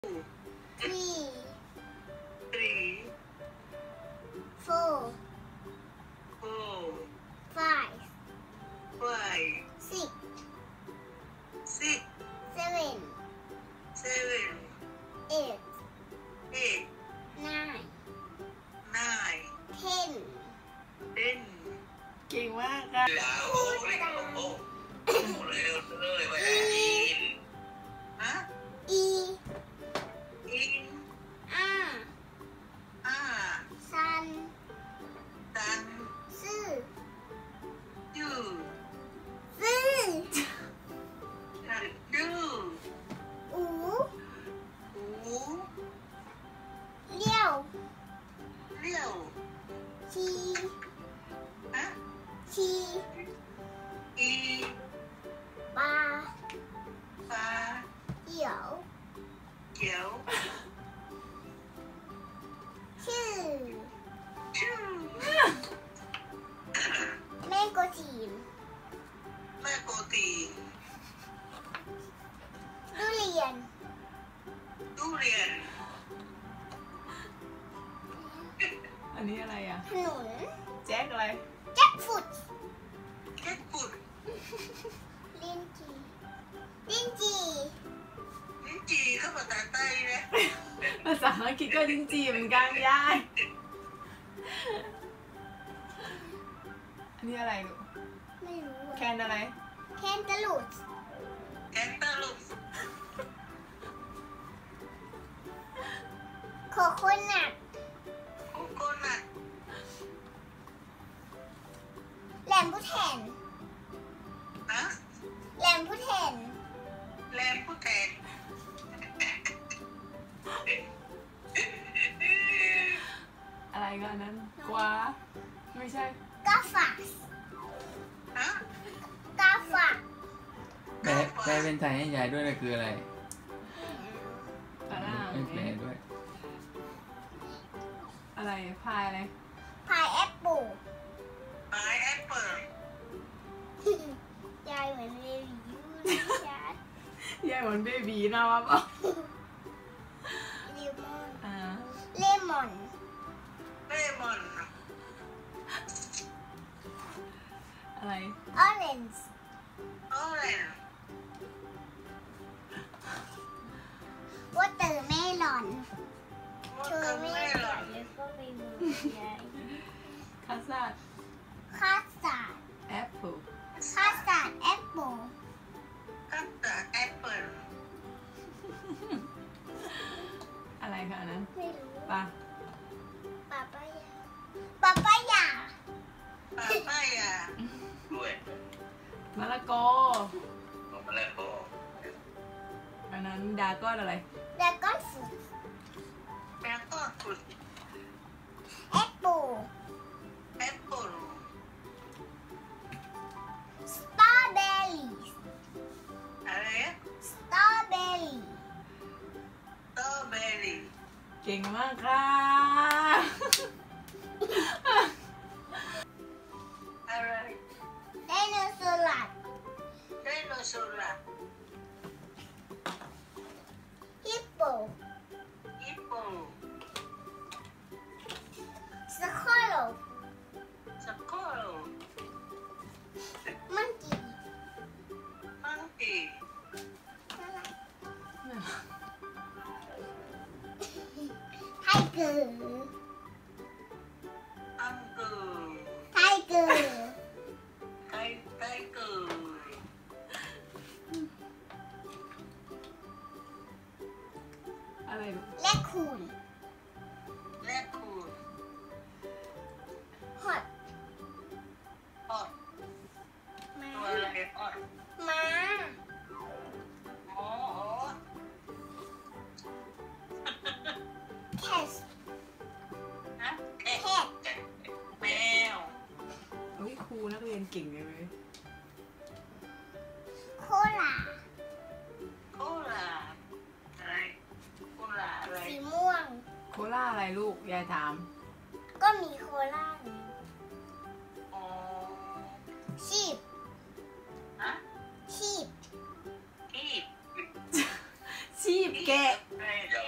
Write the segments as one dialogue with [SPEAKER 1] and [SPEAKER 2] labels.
[SPEAKER 1] three,
[SPEAKER 2] 3,
[SPEAKER 1] 4,
[SPEAKER 2] 4,
[SPEAKER 1] 5,
[SPEAKER 2] 5,
[SPEAKER 1] 6,
[SPEAKER 2] 6,
[SPEAKER 1] 7,
[SPEAKER 2] 7,
[SPEAKER 1] 8,
[SPEAKER 2] 8,
[SPEAKER 1] 9,
[SPEAKER 2] 9,
[SPEAKER 1] 10.
[SPEAKER 2] 10.
[SPEAKER 3] เก่งมากค่ะ
[SPEAKER 2] แล้วโอ้เลยไปอินฮะ
[SPEAKER 1] E,
[SPEAKER 2] อิน
[SPEAKER 1] R, sun,
[SPEAKER 2] ตัน
[SPEAKER 1] sư,
[SPEAKER 2] ยู
[SPEAKER 1] sư,
[SPEAKER 2] ยู
[SPEAKER 1] ú,
[SPEAKER 2] หู
[SPEAKER 1] liêu,
[SPEAKER 2] เลี้ยว
[SPEAKER 1] chi,
[SPEAKER 2] ฮะ
[SPEAKER 1] chi,
[SPEAKER 2] อี
[SPEAKER 1] ba,
[SPEAKER 2] ปลา
[SPEAKER 1] điểu,
[SPEAKER 2] เขียว
[SPEAKER 1] chữ,
[SPEAKER 2] ชื่อ
[SPEAKER 1] mê cô chìm,
[SPEAKER 2] แม่โกตีน
[SPEAKER 1] tu liền,
[SPEAKER 2] ทุเรียน
[SPEAKER 3] อันนี้อะไรอ่ะ
[SPEAKER 1] thනුn,
[SPEAKER 3] แจ็คอะไร
[SPEAKER 1] jackfruit,
[SPEAKER 2] แค่กุด
[SPEAKER 1] linh chi, linh chi,
[SPEAKER 2] ลิ้นจี่เข้าภาษาใต้นะ
[SPEAKER 3] ภาษาอังกฤษก็ลิ้นจี่เหมือนกันยายอันนี้อะไรลูก
[SPEAKER 1] ไม่รู้
[SPEAKER 3] แคนอะไร
[SPEAKER 1] แคนตาลูด
[SPEAKER 2] แอนตาลูป
[SPEAKER 1] โคโคนัท
[SPEAKER 2] โกโก้นัท
[SPEAKER 1] แหลมพุแทน
[SPEAKER 2] ฮะ
[SPEAKER 1] แหลมพุแทน
[SPEAKER 2] แรมผู้แทน
[SPEAKER 3] อะไรกันอันนั้นกวาไม่ใช่
[SPEAKER 1] กาฟาส
[SPEAKER 2] ฮะ
[SPEAKER 1] กาฟา
[SPEAKER 4] แปลเป็นไทยให้ยายด้วยนะคืออะไร
[SPEAKER 3] อะไร
[SPEAKER 4] ไม่แปลด้วย
[SPEAKER 3] อะไรพายอะไร
[SPEAKER 1] พายแอปเปิล
[SPEAKER 2] ไม้แอปเปิล
[SPEAKER 1] ยายเหมือนเบบียูชัด
[SPEAKER 3] ยายเหมือนเบบีนะวะป่ะ
[SPEAKER 1] เลมอน
[SPEAKER 3] อ่า
[SPEAKER 1] เลมอน
[SPEAKER 2] เลมอน
[SPEAKER 3] อะไร
[SPEAKER 1] ออเรนจ์
[SPEAKER 2] ออเรนจ์
[SPEAKER 1] วอเตอร์เมลอน
[SPEAKER 2] มอ
[SPEAKER 1] เธ
[SPEAKER 2] เต
[SPEAKER 1] อ
[SPEAKER 2] อร์
[SPEAKER 1] ไม่
[SPEAKER 2] เม
[SPEAKER 1] ได้
[SPEAKER 2] ลอน
[SPEAKER 1] เลยก็ไปดูยาย
[SPEAKER 3] คัสตาร์ด
[SPEAKER 1] คัสตาร์ด
[SPEAKER 3] แอปเปิล
[SPEAKER 1] คัสตาร์ดแอปเปิล
[SPEAKER 2] คัสตาร์ดแอปเปิล
[SPEAKER 3] อะไรคะอันนั้น
[SPEAKER 1] ไม่รู้
[SPEAKER 3] ปลา
[SPEAKER 1] ปาปายาปาปายา
[SPEAKER 2] ปาป้ายาด้วย
[SPEAKER 3] มะละกอ
[SPEAKER 2] ผมแล้วก็
[SPEAKER 3] อันนั้นดาก้อนอะไร
[SPEAKER 1] ดราก้อนฟรุต
[SPEAKER 2] แมงก็ฟรุต
[SPEAKER 1] แอปเปิล
[SPEAKER 2] แอปเปิล
[SPEAKER 1] สตรอเบอรี่
[SPEAKER 2] อะไร
[SPEAKER 1] สตรอเบอรี่
[SPEAKER 2] สตรอเบอรี่
[SPEAKER 3] เก่งมากค่ะ
[SPEAKER 2] อะไร
[SPEAKER 1] ไดโนเสาร์
[SPEAKER 2] ไดโนเสาร์
[SPEAKER 1] ฮิปโป
[SPEAKER 2] ฮิปโป
[SPEAKER 1] สควอโล
[SPEAKER 2] สควอโล
[SPEAKER 1] มังกี้
[SPEAKER 2] มังกี้
[SPEAKER 1] ไทเกอร์
[SPEAKER 2] อังเกอร์
[SPEAKER 1] ไทเกอร์
[SPEAKER 2] ไทเกอร์
[SPEAKER 3] อะไรลูก
[SPEAKER 1] และคูน
[SPEAKER 2] และคูน
[SPEAKER 1] ฮอต
[SPEAKER 2] ออด
[SPEAKER 1] ม้า
[SPEAKER 2] ตัวอะไรออด
[SPEAKER 1] ม้า
[SPEAKER 2] อ๋อ
[SPEAKER 1] แคส
[SPEAKER 2] ฮะแคทแมว
[SPEAKER 3] เฮ้ยครูนักเรียนเก่งเลย
[SPEAKER 1] โคลา
[SPEAKER 2] โคลาอะไรโคลาอะไร
[SPEAKER 1] สีม่วง
[SPEAKER 3] โคล่าอะไรลูก ยายถาม
[SPEAKER 1] ก็มีโคลาอยู่
[SPEAKER 2] อ๋อ
[SPEAKER 1] ชีพ
[SPEAKER 2] ฮะ
[SPEAKER 1] ชีพ
[SPEAKER 2] กีบ
[SPEAKER 3] ชีพแกะ
[SPEAKER 2] ไม่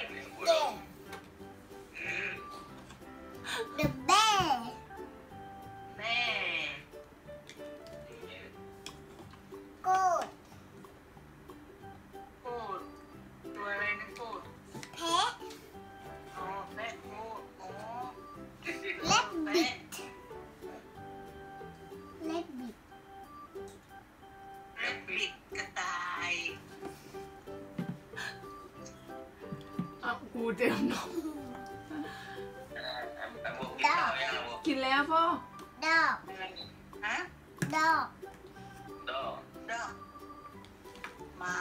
[SPEAKER 3] กูเตรียมนม
[SPEAKER 2] ไอ้พวกกินข้าวยังพวก
[SPEAKER 3] กินแล้วพ่อ
[SPEAKER 1] ดอก
[SPEAKER 2] ฮะ
[SPEAKER 1] ดอก
[SPEAKER 2] ดอกดอกหมา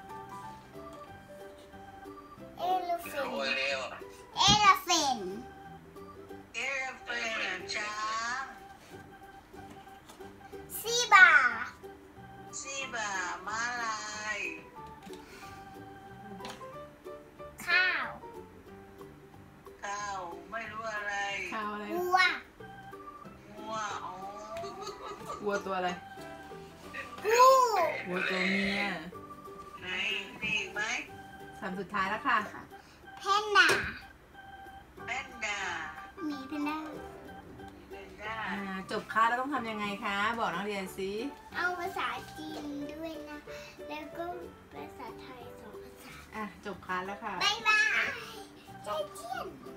[SPEAKER 1] เอลเฟ
[SPEAKER 2] โอ้ย
[SPEAKER 1] น
[SPEAKER 2] เร็ว
[SPEAKER 1] เอลเฟน
[SPEAKER 2] เอลเฟนช้าง
[SPEAKER 1] ซีบา
[SPEAKER 2] ซีบาม้าลาย
[SPEAKER 1] ข้าว
[SPEAKER 2] ข้าวไม่รู้อะไร
[SPEAKER 3] ข้าวอะไร
[SPEAKER 1] วัว
[SPEAKER 2] งัวอ๋อ
[SPEAKER 3] วัวตัวอะไร
[SPEAKER 1] งู
[SPEAKER 3] วัวตัวเมีย
[SPEAKER 2] ไหนมีอีกไหม
[SPEAKER 3] คำสุดท้ายแล้วค่ะ
[SPEAKER 1] แพนด้า
[SPEAKER 2] แพนด้า
[SPEAKER 1] มีแพนด้า
[SPEAKER 2] แพนด้า
[SPEAKER 3] จบค่าแล้วต้องทำยังไงคะ บอกนักเรียนสิ
[SPEAKER 1] เอาภาษาจีนด้วยนะ แล้วก็ภาษาไทย2 ภาษา
[SPEAKER 3] จบคลาสแล้วค่ะ
[SPEAKER 1] บ๊ายบายใจเจียน